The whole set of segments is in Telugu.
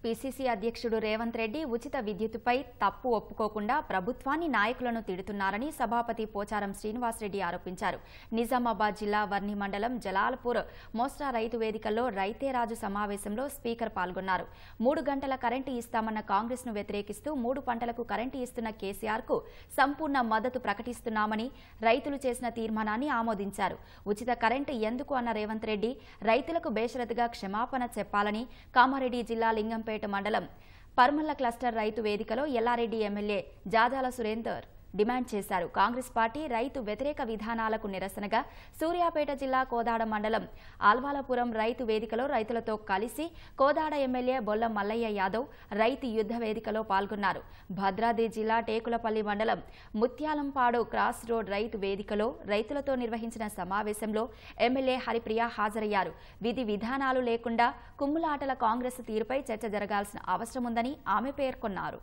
పీసీసీ అధ్యక్షుడు రేవంత్ రెడ్డి ఉచిత విద్యుత్తుపై తప్పు ఒప్పుకోకుండా ప్రభుత్వాన్ని నాయకులను తిడుతున్నారని సభాపతి పోచారం శ్రీనివాసరెడ్డి ఆరోపించారు. నిజామాబాద్ జిల్లా వర్ని మండలం జలాల్పూర్ మోస్రా రైతు వేదికల్లో రైతే రాజు సమావేశంలో స్పీకర్ పాల్గొన్నారు. 3 గంటల కరెంటు ఇస్తామన్న కాంగ్రెస్ ను వ్యతిరేకిస్తూ 3 పంటలకు కరెంటు ఇస్తున్న కేసీఆర్ కు సంపూర్ణ మద్దతు ప్రకటిస్తున్నామని రైతులు చేసిన తీర్మానాన్ని ఆమోదించారు. ఉచిత కరెంటు ఎందుకు అన్న రేవంత్ రెడ్డి రైతులకు బేషరతుగా క్షమాపణ చెప్పాలని కామారెడ్డి జిల్లా లింగంపేట మండలం పర్మల్ల క్లస్టర్ రైతు వేదికలో ఎల్లారెడ్డి ఎమ్మెల్యే జాజాల సురేందర్ డిమాండ్ చేశారు. కాంగ్రెస్ పార్టీ రైతు వ్యతిరేక విధానాలకు నిరసనగా సూర్యాపేట జిల్లా కోదాడ మండలం ఆల్వాలపురం రైతు వేదికలో రైతులతో కలిసి కోదాడ ఎమ్మెల్యే బొల్ల మల్లయ్య యాదవ్ రైతు యుద్ధ వేదికలో పాల్గొన్నారు. భద్రాద్రి జిల్లా టేకులపల్లి మండలం ముత్యాలంపాడు క్రాస్ రోడ్ రైతు వేదికలో రైతులతో నిర్వహించిన సమావేశంలో ఎమ్మెల్యే హరిప్రియ హాజరయ్యారు. విధి విధానాలు లేకుండా కుమ్ములాటల కాంగ్రెస్ తీరుపై చర్చ జరగాల్సిన అవసరం ఉందని ఆమె పేర్కొన్నారు.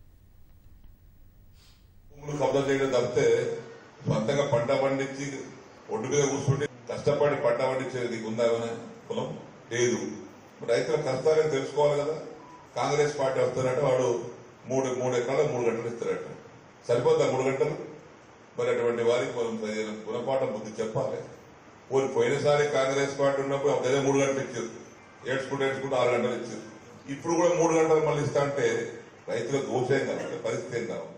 కబ్జా చేయడం తప్పితే సొంతంగా పంట పండించి ఒడ్డు మీద కూర్చుంటే కష్టపడి పంట పండించేది ఉందా ఏమైనా కులం లేదు. రైతుల కష్టాలను తెలుసుకోవాలి కదా. కాంగ్రెస్ పార్టీ వస్తారంటే వాడు మూడు ఎకరాలు 3 గంటలు ఇస్తారట. సరిపోద్దా 3 గంటలు? మరి అటువంటి వారికి గుణపాఠం బుద్ధి చెప్పాలి. పోయినసారి కాంగ్రెస్ పార్టీ ఉన్నప్పుడు అదే 3 గంటలు ఇచ్చారు. ఏడ్చుకుంటూ 6 గంటలు ఇచ్చారు. ఇప్పుడు కూడా 3 గంటలు మళ్ళీ ఇస్తా అంటే రైతులకు దోషం కావాలి, పరిస్థితి ఏం కావాలి.